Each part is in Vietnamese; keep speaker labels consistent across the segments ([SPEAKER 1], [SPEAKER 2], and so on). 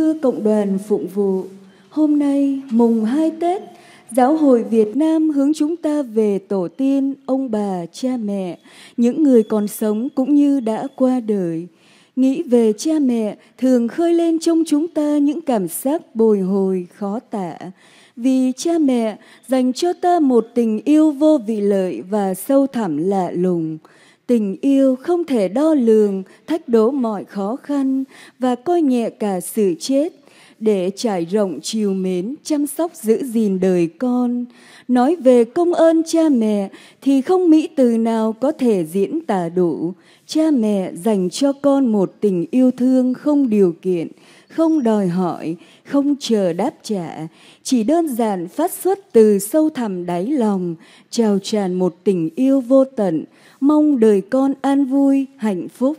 [SPEAKER 1] thưa cộng đoàn phụng vụ, hôm nay mùng 2 Tết, Giáo hội Việt Nam hướng chúng ta về tổ tiên, ông bà, cha mẹ, những người còn sống cũng như đã qua đời. Nghĩ về cha mẹ thường khơi lên trong chúng ta những cảm giác bồi hồi khó tả. Vì cha mẹ dành cho ta một tình yêu vô vị lợi và sâu thẳm lạ lùng. Tình yêu không thể đo lường, thách đố mọi khó khăn và coi nhẹ cả sự chết để trải rộng trìu mến, chăm sóc giữ gìn đời con. Nói về công ơn cha mẹ thì không mỹ từ nào có thể diễn tả đủ. Cha mẹ dành cho con một tình yêu thương không điều kiện, không đòi hỏi, không chờ đáp trả, chỉ đơn giản phát xuất từ sâu thẳm đáy lòng, trào tràn một tình yêu vô tận, mong đời con an vui, hạnh phúc.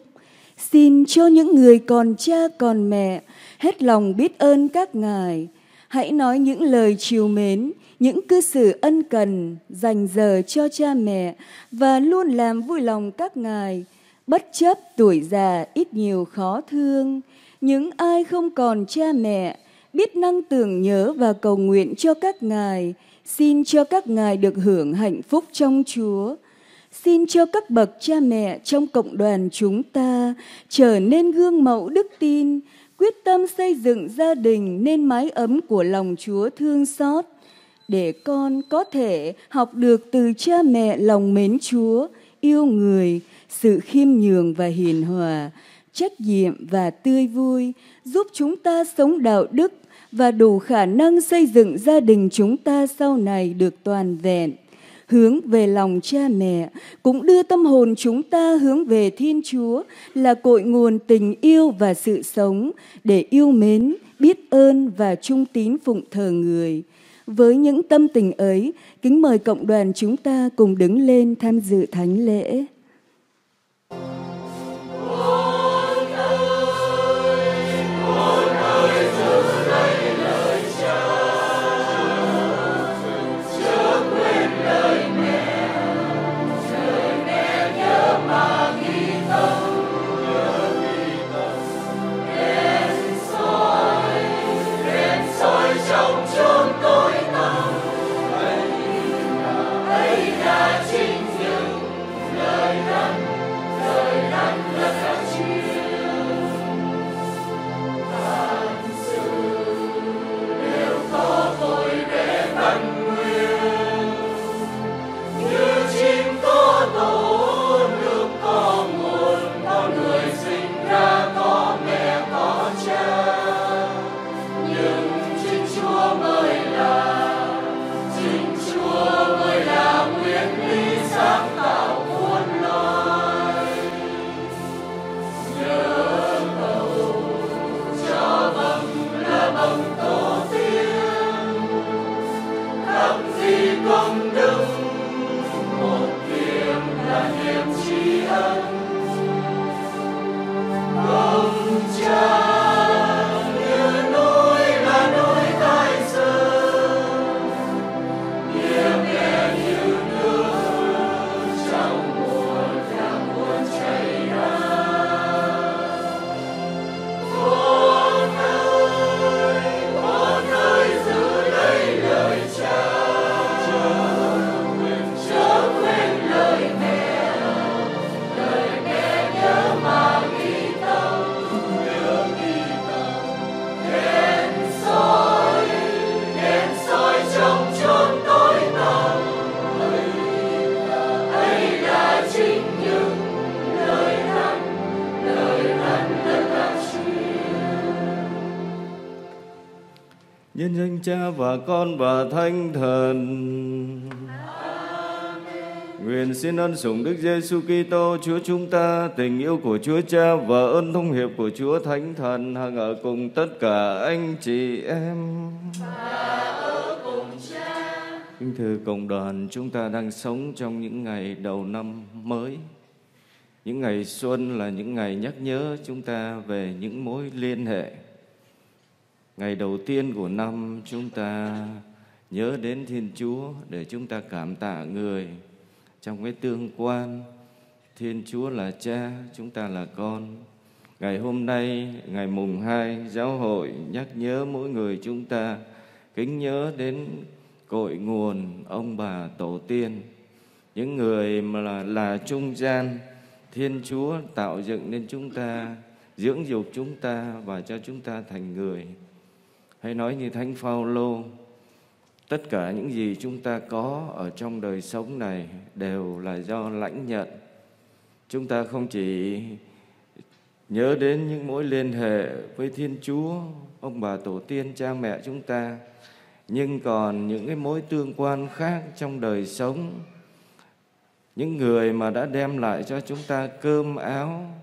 [SPEAKER 1] Xin cho những người còn cha còn mẹ hết lòng biết ơn các ngài. Hãy nói những lời trìu mến, những cư xử ân cần, dành giờ cho cha mẹ và luôn làm vui lòng các ngài, bất chấp tuổi già ít nhiều khó thương. Những ai không còn cha mẹ, biết năng tưởng nhớ và cầu nguyện cho các ngài, xin cho các ngài được hưởng hạnh phúc trong Chúa. Xin cho các bậc cha mẹ trong cộng đoàn chúng ta trở nên gương mẫu đức tin, quyết tâm xây dựng gia đình nên mái ấm của lòng Chúa thương xót, để con có thể học được từ cha mẹ lòng mến Chúa, yêu người, sự khiêm nhường và hiền hòa, trách nhiệm và tươi vui, giúp chúng ta sống đạo đức và đủ khả năng xây dựng gia đình chúng ta sau này được toàn vẹn. Hướng về lòng cha mẹ cũng đưa tâm hồn chúng ta hướng về Thiên Chúa là cội nguồn tình yêu và sự sống để yêu mến, biết ơn và trung tín phụng thờ người. Với những tâm tình ấy, kính mời cộng đoàn chúng ta cùng đứng lên tham dự thánh lễ.
[SPEAKER 2] Nhân danh Cha và Con và Thánh Thần. Nguyện xin ân sủng Đức Giêsu Kitô Chúa chúng ta, tình yêu của Chúa Cha và ơn thông hiệp của Chúa Thánh Thần hằng ở cùng tất cả anh chị em. Kính thưa cộng đoàn, chúng ta đang sống trong những ngày đầu năm mới. Những ngày xuân là những ngày nhắc nhớ chúng ta về những mối liên hệ. Ngày đầu tiên của năm chúng ta nhớ đến Thiên Chúa để chúng ta cảm tạ người trong cái tương quan. Thiên Chúa là Cha, chúng ta là con. Ngày hôm nay, ngày mùng 2, giáo hội nhắc nhớ mỗi người chúng ta kính nhớ đến cội nguồn ông bà tổ tiên, những người mà là trung gian Thiên Chúa tạo dựng nên chúng ta, dưỡng dục chúng ta và cho chúng ta thành người. Hay nói như Thánh Phaolô, tất cả những gì chúng ta có ở trong đời sống này đều là do lãnh nhận. Chúng ta không chỉ nhớ đến những mối liên hệ với Thiên Chúa, ông bà tổ tiên, cha mẹ chúng ta, nhưng còn những cái mối tương quan khác trong đời sống. Những người mà đã đem lại cho chúng ta cơm áo,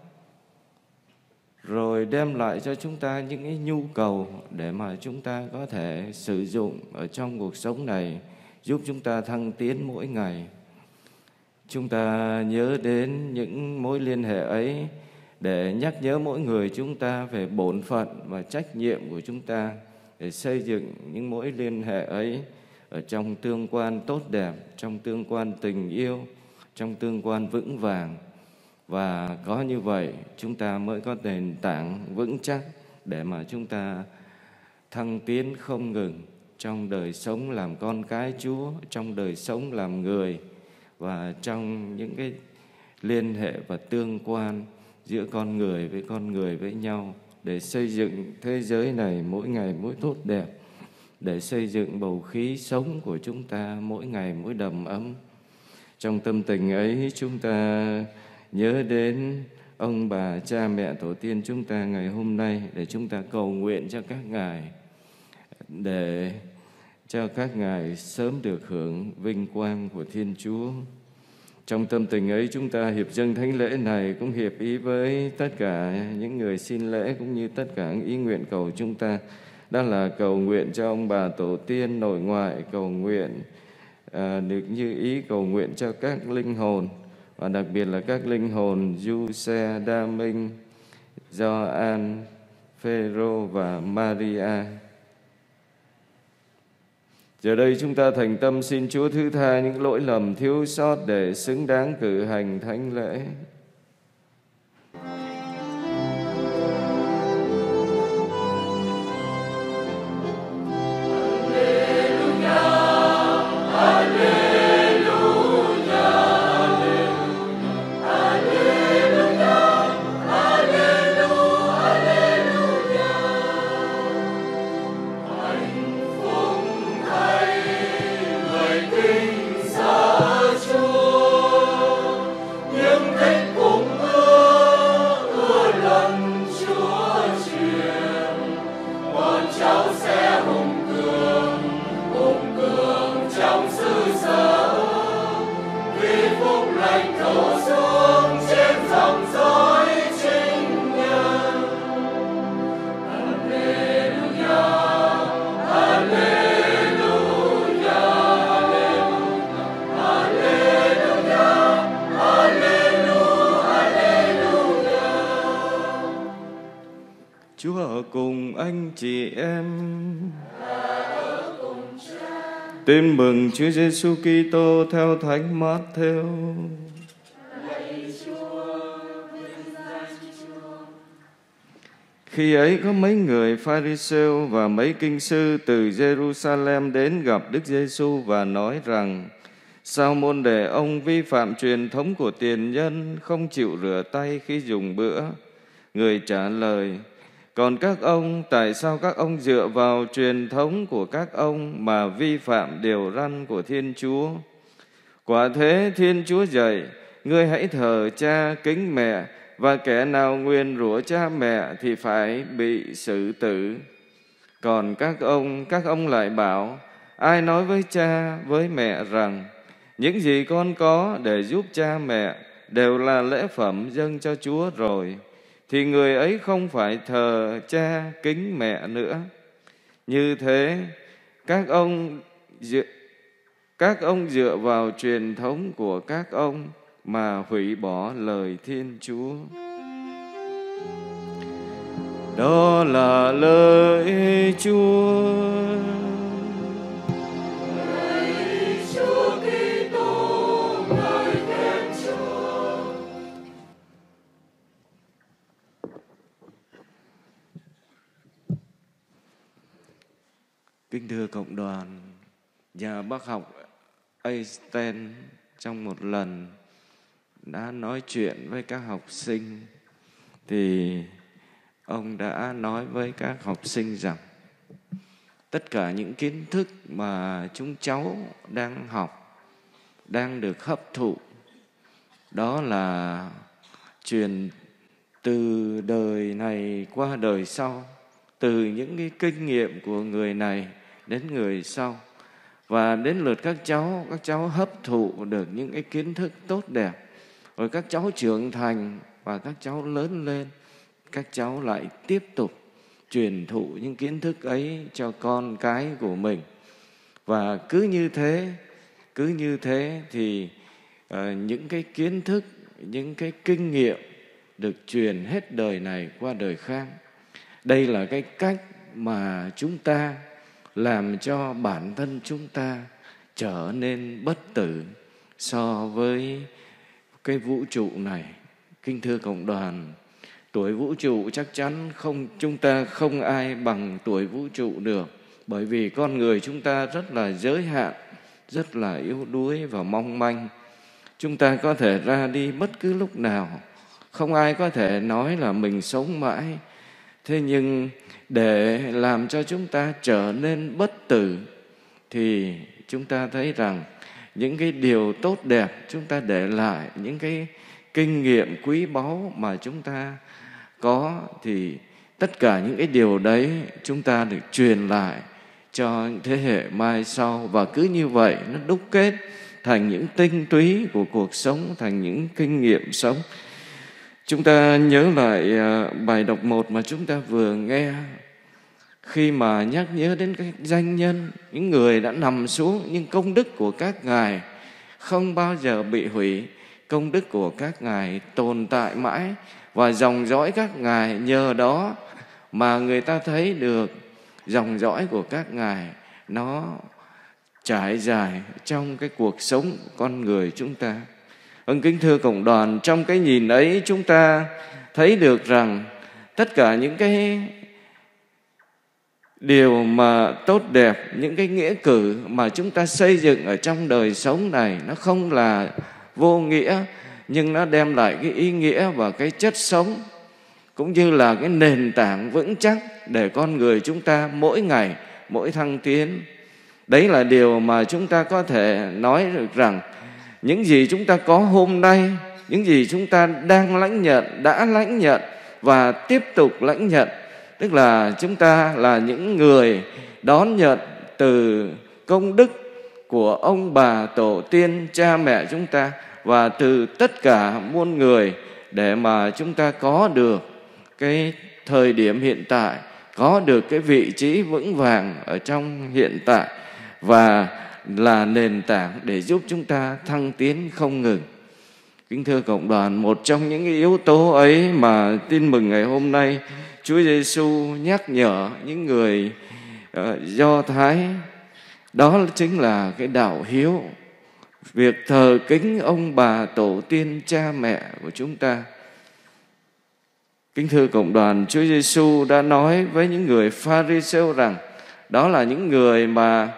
[SPEAKER 2] rồi đem lại cho chúng ta những cái nhu cầu để mà chúng ta có thể sử dụng ở trong cuộc sống này, giúp chúng ta thăng tiến mỗi ngày. Chúng ta nhớ đến những mối liên hệ ấy để nhắc nhớ mỗi người chúng ta về bổn phận và trách nhiệm của chúng ta để xây dựng những mối liên hệ ấy ở trong tương quan tốt đẹp, trong tương quan tình yêu, trong tương quan vững vàng. Và có như vậy chúng ta mới có nền tảng vững chắc để mà chúng ta thăng tiến không ngừng trong đời sống làm con cái Chúa, trong đời sống làm người và trong những cái liên hệ và tương quan giữa con người với nhau để xây dựng thế giới này mỗi ngày mỗi tốt đẹp, để xây dựng bầu khí sống của chúng ta mỗi ngày mỗi đầm ấm. Trong tâm tình ấy chúng ta nhớ đến ông bà cha mẹ tổ tiên chúng ta ngày hôm nay để chúng ta cầu nguyện cho các ngài, để cho các ngài sớm được hưởng vinh quang của Thiên Chúa. Trong tâm tình ấy chúng ta hiệp dâng thánh lễ này cũng hiệp ý với tất cả những người xin lễ cũng như tất cả những ý nguyện cầu chúng ta. Đó là cầu nguyện cho ông bà tổ tiên nội ngoại, cầu nguyện được như ý cầu nguyện cho các linh hồn, và đặc biệt là các linh hồn Du-xe, Đa Minh, Gio-an, Phêrô và Maria. Giờ đây chúng ta thành tâm xin Chúa thứ tha những lỗi lầm thiếu sót để xứng đáng cử hành thánh lễ. Chúa ở cùng anh chị em. Tin mừng Chúa Giêsu Kitô theo Thánh Mát-thêu. Khi ấy có mấy người Pha-ri-sêu và mấy kinh sư từ Giê-ru-sa-lem đến gặp Đức Giêsu và nói rằng: sao môn đệ ông vi phạm truyền thống của tiền nhân, không chịu rửa tay khi dùng bữa? Người trả lời: còn các ông, tại sao các ông dựa vào truyền thống của các ông mà vi phạm điều răn của Thiên Chúa? Quả thế Thiên Chúa dạy: ngươi hãy thờ cha kính mẹ, và kẻ nào nguyền rủa cha mẹ thì phải bị xử tử. Còn các ông lại bảo: ai nói với cha với mẹ rằng những gì con có để giúp cha mẹ đều là lễ phẩm dâng cho Chúa rồi, thì người ấy không phải thờ cha kính mẹ nữa. Như thế, các ông dựa vào truyền thống của các ông mà hủy bỏ lời Thiên Chúa. Đó là lời Chúa. Kính thưa cộng đoàn, nhà bác học Einstein trong một lần đã nói chuyện với các học sinh, thì ông đã nói với các học sinh rằng tất cả những kiến thức mà chúng cháu đang học, đang được hấp thụ, đó là truyền từ đời này qua đời sau, từ những cái kinh nghiệm của người này đến người sau. Và đến lượt các cháu hấp thụ được những cái kiến thức tốt đẹp, rồi các cháu trưởng thành và các cháu lớn lên, các cháu lại tiếp tục truyền thụ những kiến thức ấy cho con cái của mình. Và cứ như thế thì những cái kiến thức, những cái kinh nghiệm được truyền hết đời này qua đời khác. Đây là cái cách mà chúng ta làm cho bản thân chúng ta trở nên bất tử so với cái vũ trụ này. Kính thưa cộng đoàn, tuổi vũ trụ chắc chắn chúng ta không ai bằng tuổi vũ trụ được, bởi vì con người chúng ta rất là giới hạn, rất là yếu đuối và mong manh. Chúng ta có thể ra đi bất cứ lúc nào, không ai có thể nói là mình sống mãi. Thế nhưng để làm cho chúng ta trở nên bất tử thì chúng ta thấy rằng những cái điều tốt đẹp chúng ta để lại, những cái kinh nghiệm quý báu mà chúng ta có, thì tất cả những cái điều đấy chúng ta được truyền lại cho thế hệ mai sau. Và cứ như vậy nó đúc kết thành những tinh túy của cuộc sống, thành những kinh nghiệm sống. Chúng ta nhớ lại bài đọc 1 mà chúng ta vừa nghe, khi mà nhắc nhớ đến các danh nhân, những người đã nằm xuống, nhưng công đức của các ngài không bao giờ bị hủy. Công đức của các ngài tồn tại mãi, và dòng dõi các ngài nhờ đó mà người ta thấy được dòng dõi của các ngài nó trải dài trong cái cuộc sống của con người chúng ta. Kính thưa cộng đoàn, trong cái nhìn ấy chúng ta thấy được rằng tất cả những cái điều mà tốt đẹp, những cái nghĩa cử mà chúng ta xây dựng ở trong đời sống này, nó không là vô nghĩa, nhưng nó đem lại cái ý nghĩa và cái chất sống, cũng như là cái nền tảng vững chắc để con người chúng ta mỗi ngày, mỗi thăng tiến. Đấy là điều mà chúng ta có thể nói được rằng những gì chúng ta có hôm nay, những gì chúng ta đang lãnh nhận, đã lãnh nhận và tiếp tục lãnh nhận, tức là chúng ta là những người đón nhận từ công đức của ông bà tổ tiên, cha mẹ chúng ta và từ tất cả muôn người, để mà chúng ta có được cái thời điểm hiện tại, có được cái vị trí vững vàng ở trong hiện tại, và là nền tảng để giúp chúng ta thăng tiến không ngừng. Kính thưa cộng đoàn, một trong những yếu tố ấy mà tin mừng ngày hôm nay Chúa Giêsu nhắc nhở những người Do Thái, đó chính là cái đạo hiếu, việc thờ kính ông bà tổ tiên cha mẹ của chúng ta. Kính thưa cộng đoàn, Chúa Giêsu đã nói với những người Pha-ri-sêu rằng đó là những người mà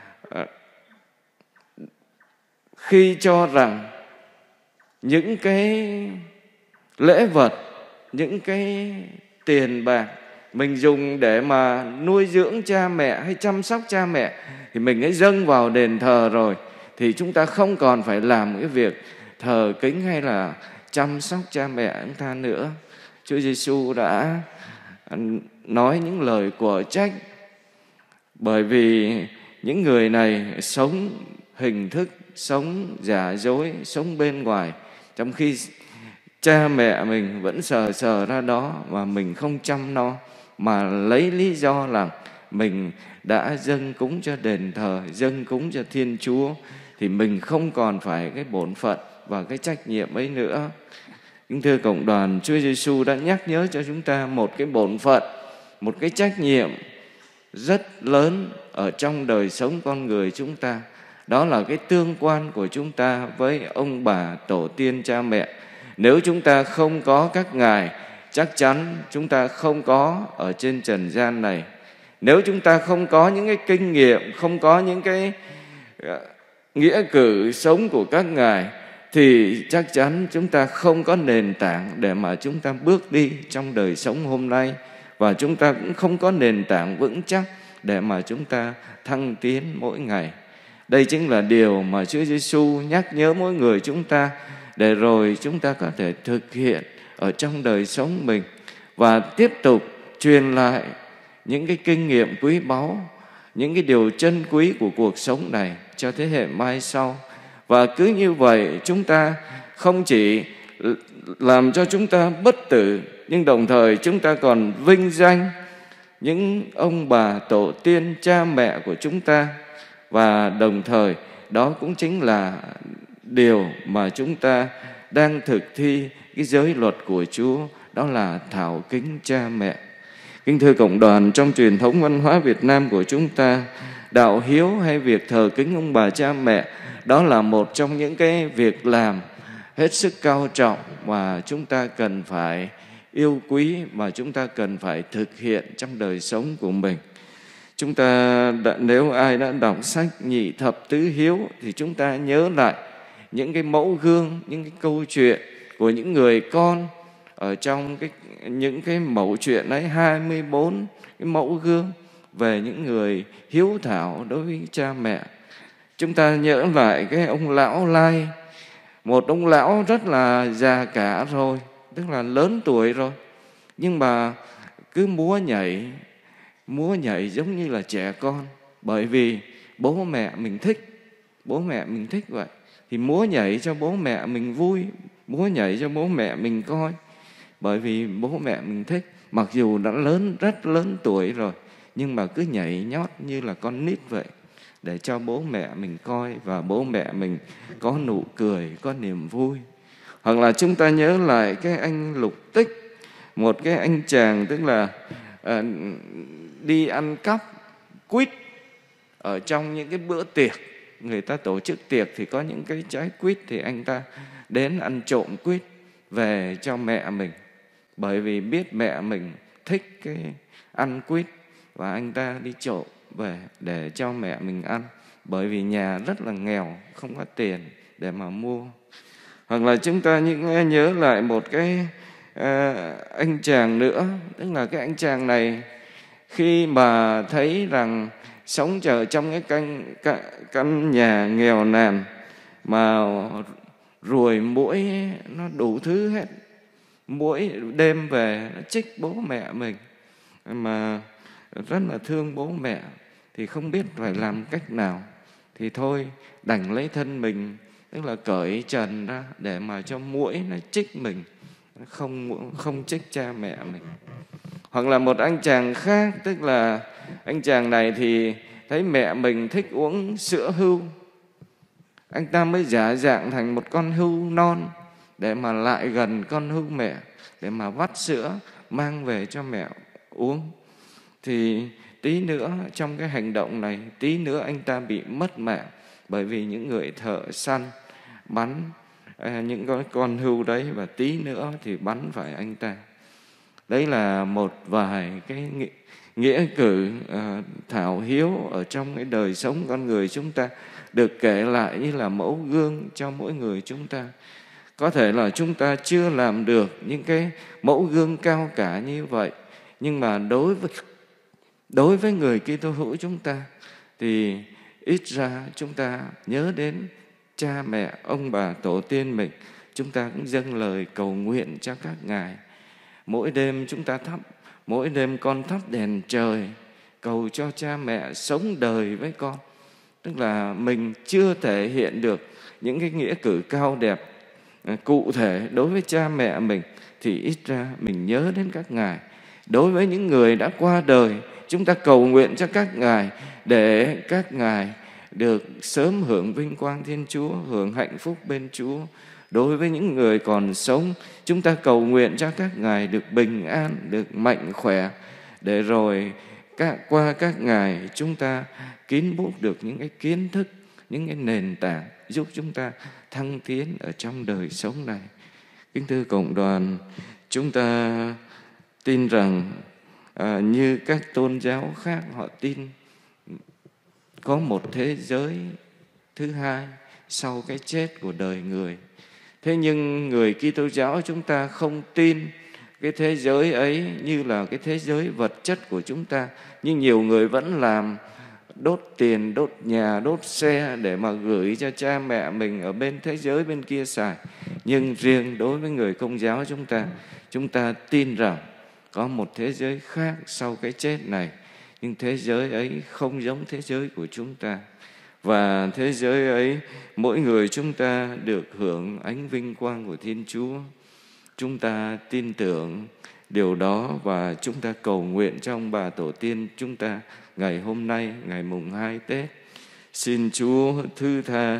[SPEAKER 2] khi cho rằng những cái lễ vật, những cái tiền bạc mình dùng để mà nuôi dưỡng cha mẹ hay chăm sóc cha mẹ thì mình ấy dâng vào đền thờ rồi, thì chúng ta không còn phải làm cái việc thờ kính hay là chăm sóc cha mẹ chúng ta nữa. Chúa Giêsu đã nói những lời của trách, bởi vì những người này sống hình thức, sống giả dối, sống bên ngoài, trong khi cha mẹ mình vẫn sờ ra đó mà mình không chăm nó, mà lấy lý do là mình đã dâng cúng cho đền thờ, dâng cúng cho Thiên Chúa, thì mình không còn phải cái bổn phận và cái trách nhiệm ấy nữa. Kính thưa cộng đoàn, Chúa Giêsu đã nhắc nhớ cho chúng ta một cái bổn phận, một cái trách nhiệm rất lớn ở trong đời sống con người chúng ta. Đó là cái tương quan của chúng ta với ông bà tổ tiên cha mẹ. Nếu chúng ta không có các ngài, chắc chắn chúng ta không có ở trên trần gian này. Nếu chúng ta không có những cái kinh nghiệm, không có những cái nghĩa cử sống của các ngài, thì chắc chắn chúng ta không có nền tảng để mà chúng ta bước đi trong đời sống hôm nay. Và chúng ta cũng không có nền tảng vững chắc để mà chúng ta thăng tiến mỗi ngày. Đây chính là điều mà Chúa Giêsu nhắc nhớ mỗi người chúng ta, để rồi chúng ta có thể thực hiện ở trong đời sống mình và tiếp tục truyền lại những cái kinh nghiệm quý báu, những cái điều chân quý của cuộc sống này cho thế hệ mai sau. Và cứ như vậy chúng ta không chỉ làm cho chúng ta bất tử, nhưng đồng thời chúng ta còn vinh danh những ông bà tổ tiên cha mẹ của chúng ta. Và đồng thời đó cũng chính là điều mà chúng ta đang thực thi cái giới luật của Chúa, đó là thảo kính cha mẹ. Kính thưa cộng đoàn, trong truyền thống văn hóa Việt Nam của chúng ta, đạo hiếu hay việc thờ kính ông bà cha mẹ, đó là một trong những cái việc làm hết sức cao trọng mà chúng ta cần phải yêu quý và chúng ta cần phải thực hiện trong đời sống của mình. Chúng ta nếu ai đã đọc sách Nhị Thập Tứ Hiếu thì chúng ta nhớ lại những cái mẫu gương, những cái câu chuyện của những người con ở trong những cái mẫu chuyện ấy, 24 cái mẫu gương về những người hiếu thảo đối với cha mẹ. Chúng ta nhớ lại cái ông lão Lai, một ông lão rất là già cả rồi, tức là lớn tuổi rồi, nhưng mà cứ múa nhảy giống như là trẻ con, bởi vì bố mẹ mình thích vậy, thì múa nhảy cho bố mẹ mình vui, múa nhảy cho bố mẹ mình coi, bởi vì bố mẹ mình thích. Mặc dù đã rất lớn tuổi rồi, nhưng mà cứ nhảy nhót như là con nít vậy, để cho bố mẹ mình coi và bố mẹ mình có nụ cười, có niềm vui. Hoặc là chúng ta nhớ lại cái anh Lục Tích, một cái anh chàng tức là đi ăn cắp quýt ở trong những cái bữa tiệc. Người ta tổ chức tiệc thì có những cái trái quýt, thì anh ta đến ăn trộm quýt về cho mẹ mình, bởi vì biết mẹ mình thích cái ăn quýt, và anh ta đi trộm về để cho mẹ mình ăn, bởi vì nhà rất là nghèo, không có tiền để mà mua. Hoặc là chúng ta nhớ lại một cái anh chàng nữa, tức là cái anh chàng này khi mà thấy rằng sống ở trong cái căn nhà nghèo nàn mà ruồi muỗi nó đủ thứ hết, muỗi đêm về nó chích bố mẹ mình, mà rất là thương bố mẹ, thì không biết phải làm cách nào, thì thôi đành lấy thân mình, tức là cởi trần ra để mà cho muỗi nó chích mình, không chích cha mẹ mình. Hoặc là một anh chàng khác, tức là anh chàng này thì thấy mẹ mình thích uống sữa hươu, anh ta mới giả dạng thành một con hươu non để mà lại gần con hươu mẹ, để mà vắt sữa mang về cho mẹ uống. Thì tí nữa trong cái hành động này, tí nữa anh ta bị mất mạng, bởi vì những người thợ săn bắn những con hươu đấy, và tí nữa thì bắn phải anh ta. Đấy là một vài cái nghĩa cử thảo hiếu ở trong cái đời sống con người chúng ta, được kể lại như là mẫu gương cho mỗi người chúng ta. Có thể là chúng ta chưa làm được những cái mẫu gương cao cả như vậy, nhưng mà đối với người Kitô hữu chúng ta thì ít ra chúng ta nhớ đến cha mẹ, ông bà tổ tiên mình, chúng ta cũng dâng lời cầu nguyện cho các ngài. Mỗi đêm chúng ta mỗi đêm con thắp đèn trời, cầu cho cha mẹ sống đời với con. Tức là mình chưa thể hiện được những cái nghĩa cử cao đẹp cụ thể đối với cha mẹ mình, thì ít ra mình nhớ đến các ngài. Đối với những người đã qua đời, chúng ta cầu nguyện cho các ngài, để các ngài được sớm hưởng vinh quang Thiên Chúa, hưởng hạnh phúc bên Chúa. Đối với những người còn sống, chúng ta cầu nguyện cho các ngài được bình an, được mạnh khỏe, để rồi qua các ngài chúng ta kín bút được những cái kiến thức, những cái nền tảng giúp chúng ta thăng tiến ở trong đời sống này. Kính thưa cộng đoàn, chúng ta tin rằng như các tôn giáo khác họ tin có một thế giới thứ hai sau cái chết của đời người. Thế nhưng người Kitô giáo chúng ta không tin cái thế giới ấy như là cái thế giới vật chất của chúng ta. Nhưng nhiều người vẫn làm, đốt tiền, đốt nhà, đốt xe để mà gửi cho cha mẹ mình ở bên thế giới bên kia xài. Nhưng riêng đối với người Công giáo chúng ta tin rằng có một thế giới khác sau cái chết này. Nhưng thế giới ấy không giống thế giới của chúng ta. Và thế giới ấy, mỗi người chúng ta được hưởng ánh vinh quang của Thiên Chúa. Chúng ta tin tưởng điều đó và chúng ta cầu nguyện trong bà tổ tiên chúng ta ngày hôm nay, ngày mùng 2 Tết. Xin Chúa thứ tha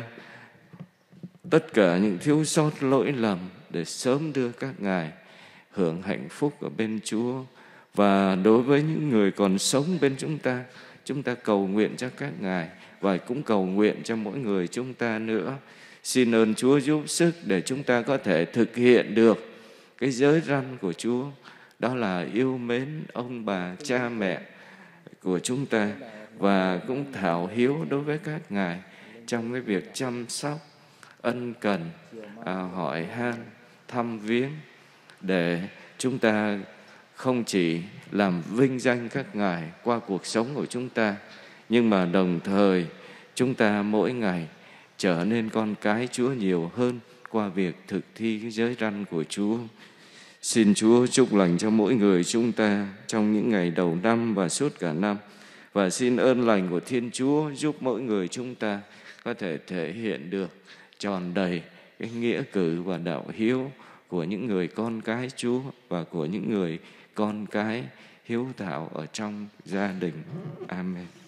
[SPEAKER 2] tất cả những thiếu sót lỗi lầm để sớm đưa các ngài hưởng hạnh phúc ở bên Chúa. Và đối với những người còn sống bên chúng ta cầu nguyện cho các ngài và cũng cầu nguyện cho mỗi người chúng ta nữa. Xin ơn Chúa giúp sức để chúng ta có thể thực hiện được cái giới răn của Chúa, đó là yêu mến ông bà, cha mẹ của chúng ta và cũng thảo hiếu đối với các ngài trong cái việc chăm sóc, ân cần, hỏi han, thăm viếng, để chúng ta không chỉ làm vinh danh các ngài qua cuộc sống của chúng ta, nhưng mà đồng thời chúng ta mỗi ngày trở nên con cái Chúa nhiều hơn qua việc thực thi cái giới răn của Chúa. Xin Chúa chúc lành cho mỗi người chúng ta trong những ngày đầu năm và suốt cả năm. Và xin ơn lành của Thiên Chúa giúp mỗi người chúng ta có thể thể hiện được tròn đầy cái nghĩa cử và đạo hiếu của những người con cái Chúa và của những người con cái hiếu thảo ở trong gia đình. Amen.